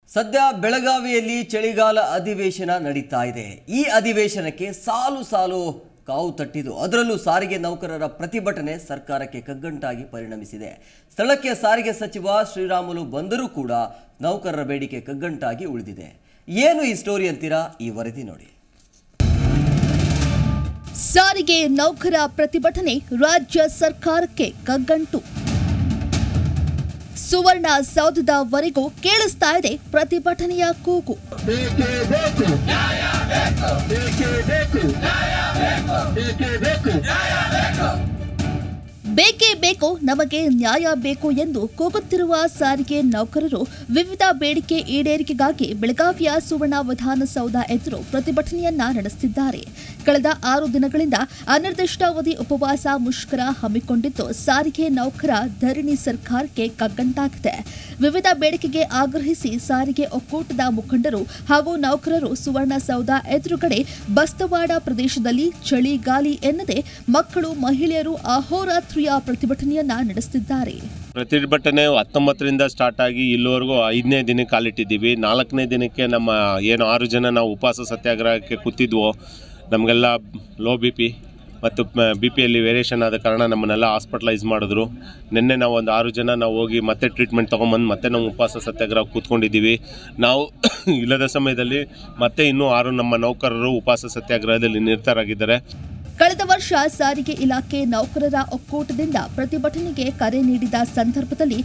ಸದ್ಯ ಬೆಳಗಾವಿಯಲ್ಲಿ ಚಳಿಗಾಲ ಅಧಿವೇಶನ ನಡೀತಾ ಇದೆ. ಈ ಅಧಿವೇಶನಕ್ಕೆ ಸಾಲು ಸಾಲು ಕಾವು ತಟ್ಟಿದ್ದು, ಅದರಲ್ಲೂ ಸಾರಿಗೆ ನೌಕರರ ಪ್ರತಿಭಟನೆ ಸರ್ಕಾರಕ್ಕೆ ಕಗ್ಗಂಟಾಗಿ ಪರಿಣಮಿಸಿದೆ. ಸ್ಥಳಕ್ಕೆ ಸಾರಿಗೆ ಸಚಿವ ಶ್ರೀರಾಮುಲು ಬಂದರೂ ಕೂಡ ನೌಕರರ ಬೇಡಿಕೆ ಕಗ್ಗಂಟಾಗಿ ಉಳಿದಿದೆ. ಏನು ಈ ಸ್ಟೋರಿ ಅಂತೀರಾ? ಈ ವರದಿ ನೋಡಿ. ಸಾರಿಗೆ ನೌಕರ ಪ್ರತಿಭಟನೆ ರಾಜ್ಯ ಸರ್ಕಾರಕ್ಕೆ ಕಗ್ಗಂಟು. ಸುವರ್ಣ ಸೌಧದವರೆಗೂ ಕೇಳಿಸ್ತಾ ಇದೆ ಪ್ರತಿಭಟನೆಯ ಕೂಗು. ಬೇಕೇ ಬೇಕು, ನಮಗೆ ನ್ಯಾಯ ಬೇಕು ಎಂದು ಕೂಗುತ್ತಿರುವ ಸಾರಿಗೆ ನೌಕರರು ವಿವಿಧ ಬೇಡಿಕೆ ಈಡೇರಿಕೆಗಾಗಿ ಬೆಳಗಾವಿಯ ಸುವರ್ಣ ವಿಧಾನಸೌಧ ಎದುರು ಪ್ರತಿಭಟನೆಯನ್ನ ನಡೆಸುತ್ತಿದ್ದಾರೆ. ಕಳೆದ 6 ದಿನಗಳಿಂದ ಅನಿರ್ದಿಷ್ಟಾವಧಿ ಉಪವಾಸ ಮುಷ್ಕರ ಹಮ್ಮಿಕೊಂಡಿದ್ದು, ಸಾರಿಗೆ ನೌಕರ ಧರಣಿ ಸರ್ಕಾರಕ್ಕೆ ಕಗ್ಗಂಟಾಗಿದೆ. ವಿವಿಧ ಬೇಡಿಕೆಗೆ ಆಗ್ರಹಿಸಿ ಸಾರಿಗೆ ಒಕ್ಕೂಟದ ಮುಖಂಡರು ಹಾಗೂ ನೌಕರರು ಸುವರ್ಣಸೌಧ ಎದುರುಗಡೆ ಬಸ್ತವಾಡ ಪ್ರದೇಶದಲ್ಲಿ ಚಳಿ ಗಾಳಿ ಎನ್ನದೆ ಮಕ್ಕಳು ಮಹಿಳೆಯರು ಅಹೋರಾತ್ರಿಯ ಪ್ರತಿಭಟನೆಯನ್ನ ನಡೆಸುತ್ತಿದ್ದಾರೆ. ಪ್ರತಿಭಟನೆ 19ರಿಂದ ಸ್ಟಾರ್ಟ್ ಆಗಿ ಇಲ್ಲಿವರೆಗೂ 5ನೇ ದಿನಕ್ಕೆ ಕಾಲಿಟ್ಟಿದ್ದೀವಿ. 4ನೇ ದಿನಕ್ಕೆ ನಮ್ಮ ಏನು 6 ಜನ ನಾವು ಉಪವಾಸ ಸತ್ಯಾಗ್ರಹಕ್ಕೆ ಕೂತಿದ್ವೋ, ನಮಗೆಲ್ಲ ಲೋ BP ಮತ್ತು BPಯಲ್ಲಿ ವೇರಿಯೇಷನ್ ಆದ ಕಾರಣ ನಮ್ಮನ್ನೆಲ್ಲ ಹಾಸ್ಪಿಟಲೈಸ್ ಮಾಡಿದ್ರು. ನಿನ್ನೆ ನಾವು ಒಂದು 6 ಜನ ನಾವು ಹೋಗಿ ಮತ್ತೆ ಟ್ರೀಟ್ಮೆಂಟ್ ತೊಗೊಂಬಂದು ಮತ್ತೆ ನಾವು ಉಪವಾಸ ಸತ್ಯಾಗ್ರಹ ಕೂತ್ಕೊಂಡಿದ್ದೀವಿ. ನಾವು ಇಲ್ಲದ ಸಮಯದಲ್ಲಿ ಮತ್ತೆ ಇನ್ನೂ 6 ನಮ್ಮ ನೌಕರರು ಉಪವಾಸ ಸತ್ಯಾಗ್ರಹದಲ್ಲಿ ನಿರತರಾಗಿದ್ದಾರೆ. ಕಳೆದ ವರ್ಷ ಸಾರಿಗೆ ಇಲಾಖೆ ನೌಕರರ ಒಕ್ಕೂಟದಿಂದ ಪ್ರತಿಭಟನೆಗೆ ಕರೆ ನೀಡಿದ ಸಂದರ್ಭದಲ್ಲಿ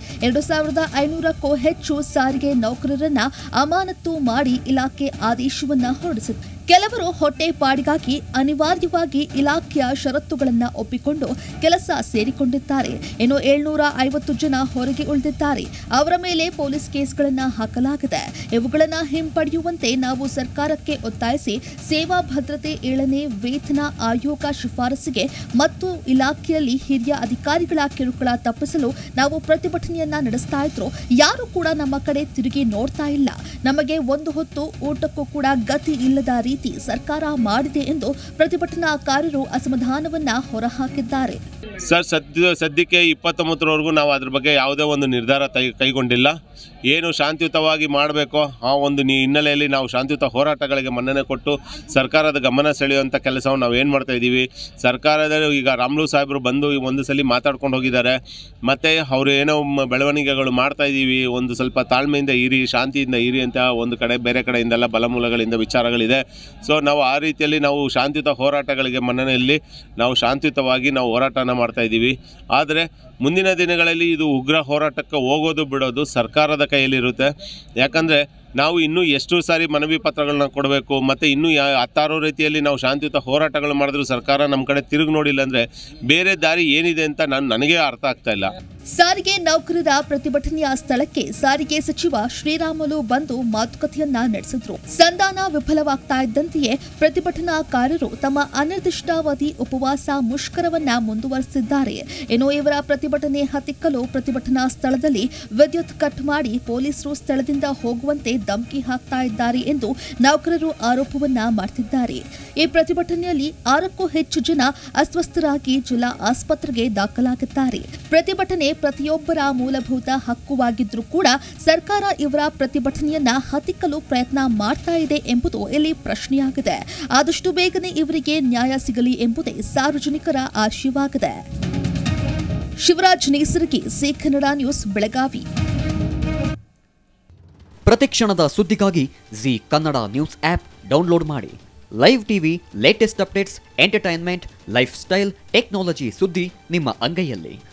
2500ಕ್ಕೂ ಹೆಚ್ಚು ಸಾರಿಗೆ ನೌಕರರನ್ನ ಅಮಾನತು ಮಾಡಿ ಇಲಾಖೆ ಆದೇಶವನ್ನ ಹೊರಡಿಸಿತ್ತು. ಕೆಲವರು ಹೊಟ್ಟೆಪಾಡಿಗಾಗಿ ಅನಿವಾರ್ಯವಾಗಿ ಇಲಾಖೆಯ ಷರತ್ತುಗಳನ್ನು ಒಪ್ಪಿಕೊಂಡು ಕೆಲಸ ಸೇರಿಕೊಂಡಿದ್ದಾರೆ. ಇನ್ನು 750 ಜನ ಹೊರಗೆ ಉಳಿದಿದ್ದಾರೆ. ಅವರ ಮೇಲೆ ಪೊಲೀಸ್ ಕೇಸ್ಗಳನ್ನು ಹಾಕಲಾಗಿದೆ. ಇವುಗಳನ್ನು ಹಿಂಪಡೆಯುವಂತೆ ನಾವು ಸರ್ಕಾರಕ್ಕೆ ಒತ್ತಾಯಿಸಿ ಸೇವಾ ಭದ್ರತೆ 7ನೇ ವೇತನ ಆಯೋಗ ಶಿಫಾರಸಿಗೆ ಮತ್ತು ಇಲಾಖೆಯಲ್ಲಿ ಹಿರಿಯ ಅಧಿಕಾರಿಗಳ ಕಿರುಕುಳ ತಪ್ಪಿಸಲು ನಾವು ಪ್ರತಿಭಟನೆಯನ್ನ ನಡೆಸ್ತಾ ಇದ್ರು. ಯಾರು ಕೂಡ ನಮ್ಮ ಕಡೆ ತಿರುಗಿ ನೋಡ್ತಾ ಇಲ್ಲ. ನಮಗೆ ಒಂದು ಹೊತ್ತು ಊಟಕ್ಕೂ ಕೂಡ ಗತಿ ಇಲ್ಲದ ರೀತಿ ಸರ್ಕಾರ ಮಾಡಿದೆ ಎಂದು ಪ್ರತಿಭಟನಾಕಾರರು ಅಸಮಾಧಾನವನ್ನ ಹೊರಹಾಕಿದ್ದಾರೆ. ಸರ್, ಸದ್ಯಕ್ಕೆ 29ರವರೆಗೂ ನಾವು ಅದ್ರ ಬಗ್ಗೆ ಯಾವುದೇ ಒಂದು ನಿರ್ಧಾರ ಕೈಗೊಂಡಿಲ್ಲ. ಏನು ಶಾಂತಿಯುತವಾಗಿ ಮಾಡಬೇಕೋ ಆ ಒಂದು ಹಿನ್ನೆಲೆಯಲ್ಲಿ ನಾವು ಶಾಂತಿಯುತ ಹೋರಾಟಗಳಿಗೆ ಮನ್ನಣೆ ಕೊಟ್ಟು ಸರ್ಕಾರದ ಗಮನ ಸೆಳೆಯುವಂಥ ಕೆಲಸವನ್ನು ನಾವು ಏನು ಮಾಡ್ತಾ ಇದ್ದೀವಿ. ಸರ್ಕಾರದಲ್ಲಿ ಈಗ ರಾಮುಲು ಸಾಹೇಬರು ಬಂದು ಒಂದು ಸಲ ಮಾತಾಡ್ಕೊಂಡು ಹೋಗಿದ್ದಾರೆ. ಮತ್ತು ಅವರು ಏನೋ ಬೆಳವಣಿಗೆಗಳು ಮಾಡ್ತಾ ಇದ್ದೀವಿ, ಒಂದು ಸ್ವಲ್ಪ ತಾಳ್ಮೆಯಿಂದ ಇರಿ, ಶಾಂತಿಯಿಂದ ಇರಿ ಅಂತ ಒಂದು ಕಡೆ ಬೇರೆ ಕಡೆಯಿಂದೆಲ್ಲ ಬಲಮೂಲಗಳಿಂದ ವಿಚಾರಗಳಿದೆ. ಸೊ ನಾವು ಆ ರೀತಿಯಲ್ಲಿ ನಾವು ಶಾಂತಿಯುತ ಹೋರಾಟಗಳಿಗೆ ಮನ್ನಣೆಯಲ್ಲಿ ನಾವು ಶಾಂತಿಯುತವಾಗಿ ನಾವು ಹೋರಾಟನ ಮಾಡ್ತಾ ಇದ್ದೀವಿ. ಆದರೆ ಮುಂದಿನ ದಿನಗಳಲ್ಲಿ ಇದು ಉಗ್ರ ಹೋರಾಟಕ್ಕೆ ಹೋಗೋದು ಬಿಡೋದು ಸರ್ಕಾರದ ಕೈಯಲ್ಲಿರುತ್ತೆ. ಯಾಕಂದರೆ ನಾವು ಇನ್ನೂ ಎಷ್ಟು ಸಾರಿ ಮನವಿ ಪತ್ರಗಳನ್ನ ಕೊಡಬೇಕು, ಮತ್ತು ಇನ್ನೂ 16 ರೀತಿಯಲ್ಲಿ ನಾವು ಶಾಂತಿಯುತ ಹೋರಾಟಗಳು ಮಾಡಿದ್ರು ಸರ್ಕಾರ ನಮ್ಮ ಕಡೆ ತಿರುಗಿ ನೋಡಿಲ್ಲ ಅಂದರೆ ಬೇರೆ ದಾರಿ ಏನಿದೆ ಅಂತ ನನಗೆ ಅರ್ಥ ಆಗ್ತಾ ಇಲ್ಲ. ಸಾರಿಗೆ ನೌಕರರ ಪ್ರತಿಭಟನೆಯ ಸ್ಥಳಕ್ಕೆ ಸಾರಿಗೆ ಸಚಿವ ಶ್ರೀರಾಮುಲು ಬಂದು ಮಾತುಕತೆಯನ್ನ ನಡೆಸಿದ್ರು. ಸಂಧಾನ ವಿಫಲವಾಗ್ತಾ ಇದ್ದಂತೆಯೇ ಪ್ರತಿಭಟನಾಕಾರರು ತಮ್ಮ ಅನಿರ್ದಿಷ್ಟಾವಧಿ ಉಪವಾಸ ಮುಷ್ಕರವನ್ನ ಮುಂದುವರೆಸಿದ್ದಾರೆ. ಇನ್ನು ಇವರ ಪ್ರತಿಭಟನೆ ಹತ್ತಿಕ್ಕಲು ಪ್ರತಿಭಟನಾ ಸ್ಥಳದಲ್ಲಿ ವಿದ್ಯುತ್ ಕಟ್ ಮಾಡಿ ಪೊಲೀಸರು ಸ್ಥಳದಿಂದ ಹೋಗುವಂತೆ ಧಮಕಿ ಹಾಕ್ತಾ ಇದ್ದಾರೆ ಎಂದು ನೌಕರರು ಆರೋಪವನ್ನ ಮಾಡ್ತಿದ್ದಾರೆ. ಈ ಪ್ರತಿಭಟನೆಯಲ್ಲಿ 6ಕ್ಕೂ ಹೆಚ್ಚು ಜನ ಅಸ್ವಸ್ಥರಾಗಿ ಜಿಲ್ಲಾ ಆಸ್ಪತ್ರೆಗೆ ದಾಖಲಾಗಿದ್ದಾರೆ. ಪ್ರತಿಭಟನೆ ಪ್ರತಿಯೊಬ್ಬರ ಮೂಲಭೂತ ಹಕ್ಕುವಾಗಿದ್ರೂ ಕೂಡ ಸರ್ಕಾರ ಇವರ ಪ್ರತಿಭಟನೆಯನ್ನ ಹತ್ತಿಕ್ಕಲು ಪ್ರಯತ್ನ ಮಾಡ್ತಾ ಇದೆ ಎಂಬುದು ಇಲ್ಲಿ ಪ್ರಶ್ನೆಯಾಗಿದೆ. ಆದಷ್ಟು ಬೇಗನೆ ಇವರಿಗೆ ನ್ಯಾಯ ಸಿಗಲಿ ಎಂಬುದೇ ಸಾರ್ವಜನಿಕರ ಆಶಯವಾಗಿದೆ. Shivaraj Nesaragi, Zee Kannada news, Belagavi. ಪ್ರತಿಕ್ಷಣದ ಸುದ್ದಿಗಾಗಿ Zee Kannada news app download ಮಾಡಿ. Live TV, latest updates, entertainment, lifestyle, technology ಸುದ್ದಿ ನಿಮ್ಮ ಅಂಗೈಯಲ್ಲಿ.